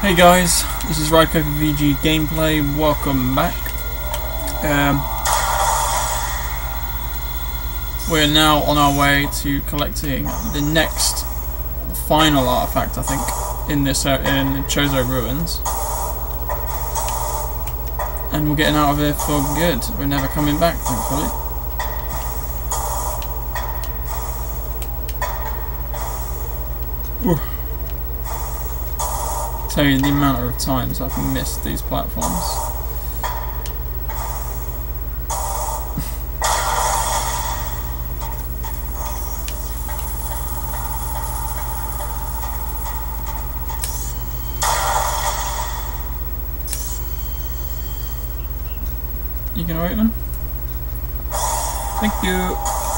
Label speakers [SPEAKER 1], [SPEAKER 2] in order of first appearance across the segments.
[SPEAKER 1] Hey guys, this is Ryko for VGgameplay. Welcome back. We're now on our way to collecting the next final artifact, I think, in this in the Chozo ruins, and we're getting out of here for good. We're never coming back, thankfully. Ooh. Tell you the amount of times I've missed these platforms. You gonna open? Thank you.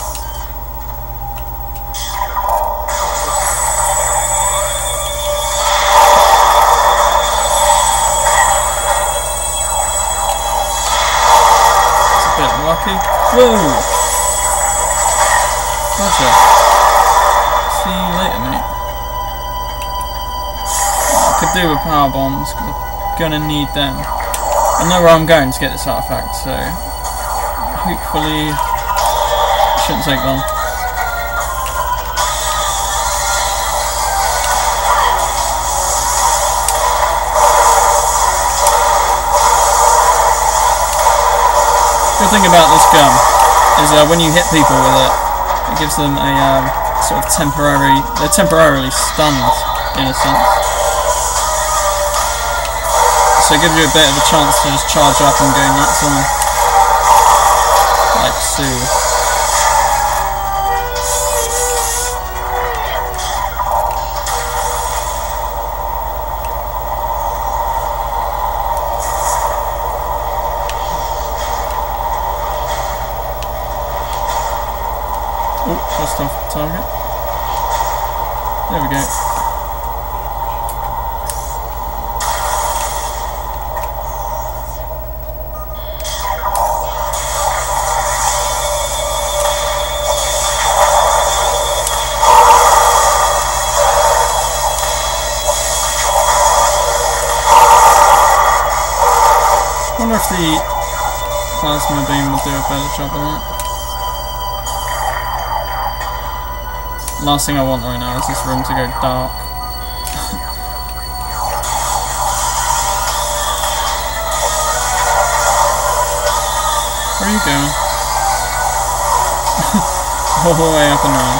[SPEAKER 1] Lucky. Whoa! Gotcha. See you later, mate. I could do with power bombs because I'm gonna need them. I know where I'm going to get this artifact, so hopefully it shouldn't take long. The thing about this gun is when you hit people with it, it gives them a sort of they're temporarily stunned in a sense. So it gives you a bit of a chance to just charge up and go nuts on them. Like so. Oh, just off target. There we go. I wonder if the plasma beam will do a better job of that. Last thing I want right now is this room to go dark. Where are you going? All the way up and around.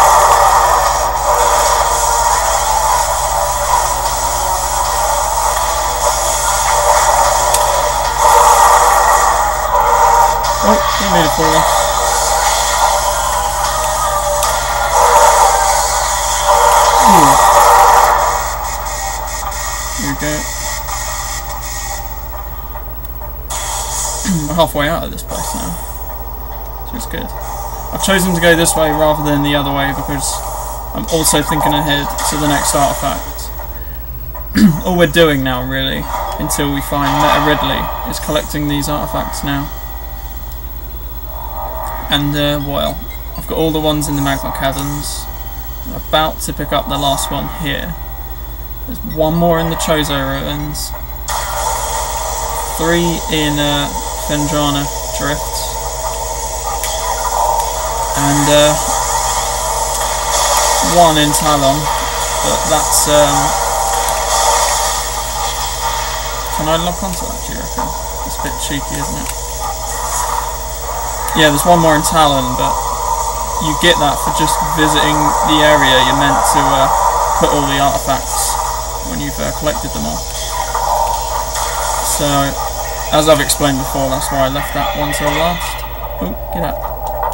[SPEAKER 1] Oh, you made it fall. We're halfway out of this place now, so it's good. I've chosen to go this way rather than the other way because I'm also thinking ahead to the next artifact. All we're doing now, really, until we find Meta Ridley, is collecting these artifacts now. And, well, I've got all the ones in the magma caverns. I'm about to pick up the last one here. There's one more in the Chozo ruins. 3 in Phazon drifts, and 1 in Talon, but that's can I lock onto that, do you reckon? It's a bit cheeky, isn't it? Yeah, there's 1 more in Talon, but you get that for just visiting the area you're meant to put all the artifacts when you've collected them all. So, as I've explained before, that's why I left that one till last. Oh, get out.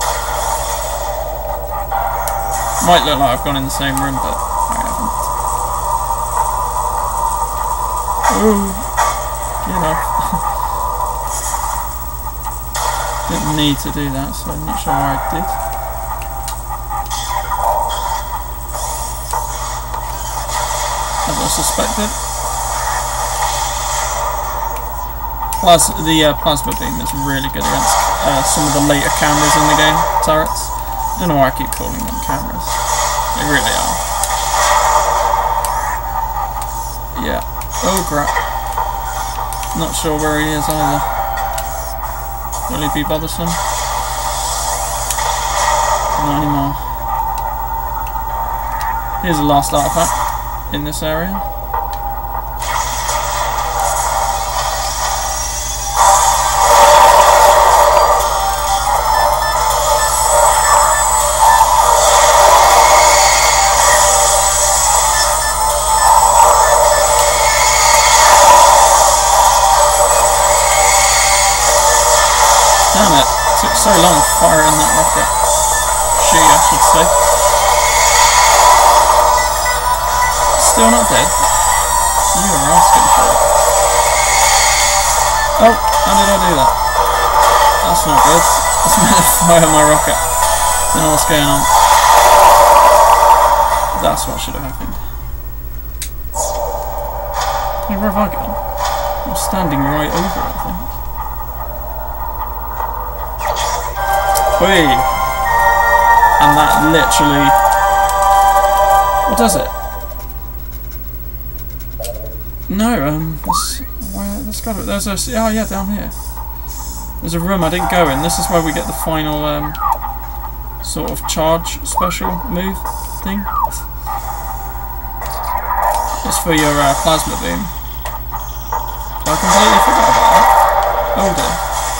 [SPEAKER 1] Might look like I've gone in the same room, but I haven't. Oh, get off. Didn't need to do that, so I'm not sure why I did. As I suspected. The plasma beam is really good against some of the later cameras in the game, turrets. I don't know why I keep calling them cameras. They really are. Yeah. crap. Not sure where he is either. Will he be bothersome? Not anymore. Here's the last artifact in this area. Damn it, took so long firing that rocket. She, I should say. Still not dead? You were asking for it. Oh, how did I do that? That's not good. I was meant to fire my rocket. Don't know what's going on. That's what should have happened. Hey, where have I gone? I'm standing right over it, I think. Whee! And that literally... What does it? No, let's go. There's a... Oh yeah, down here. There's a room I didn't go in. This is where we get the final, sort of charge special move thing. It's for your plasma beam. I completely forgot about that. Oh dear.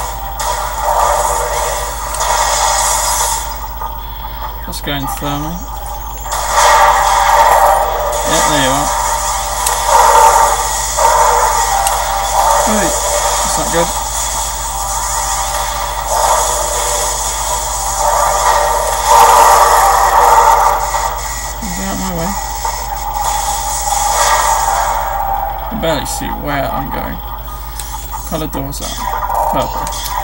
[SPEAKER 1] Let's go in thermal. Yep, there you are. Hey, that's not good. Get out of my way. I can barely see where I'm going. What colour doors are? Purple.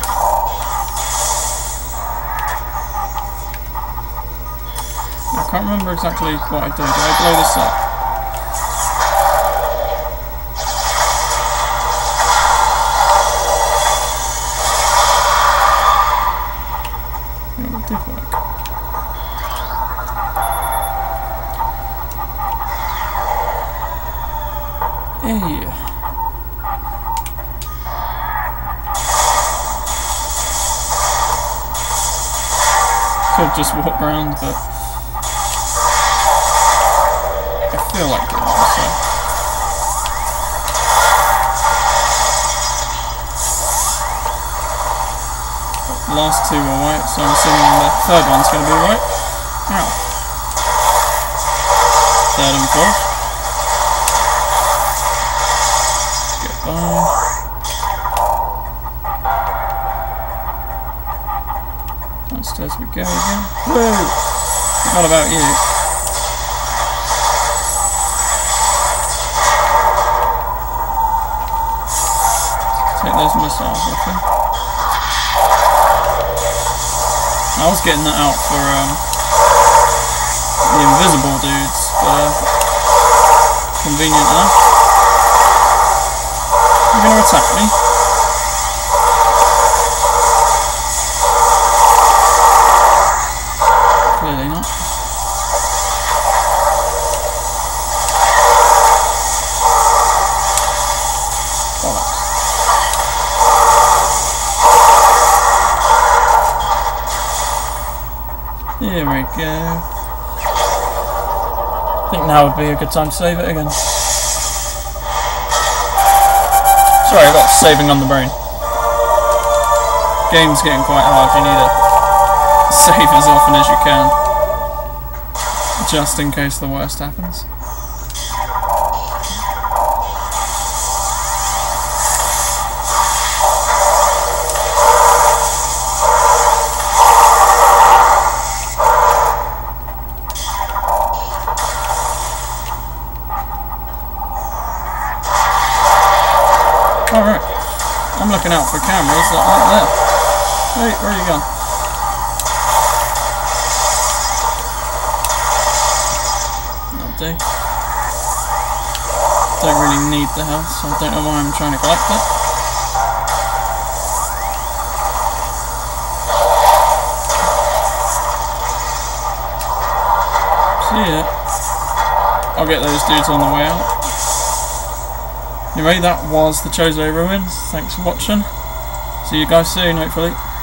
[SPEAKER 1] I can't remember exactly what I do. Do I blow this up? Yeah, it did work. Hey. Could just walk around, but I feel like doing it, so. The last two were white, so I'm assuming the third one's going to be white. Ow. Third and fourth. Goodbye. Downstairs we go again. Woo! Forgot about you. Take those missiles off him. I was getting that out for the invisible dudes, but convenient enough. You're going to attack me? Clearly not. Here we go. I think now would be a good time to save it again. Sorry, I got saving on the brain. Game's getting quite hard, you need to save as often as you can. Just in case the worst happens. Alright, I'm looking out for cameras that aren't there. Hey, where are you going? That'll do. Don't really need the health, so I don't know why I'm trying to collect it. See ya. I'll get those dudes on the way out. Anyway, that was the Chozo Ruins. Thanks for watching. See you guys soon, hopefully.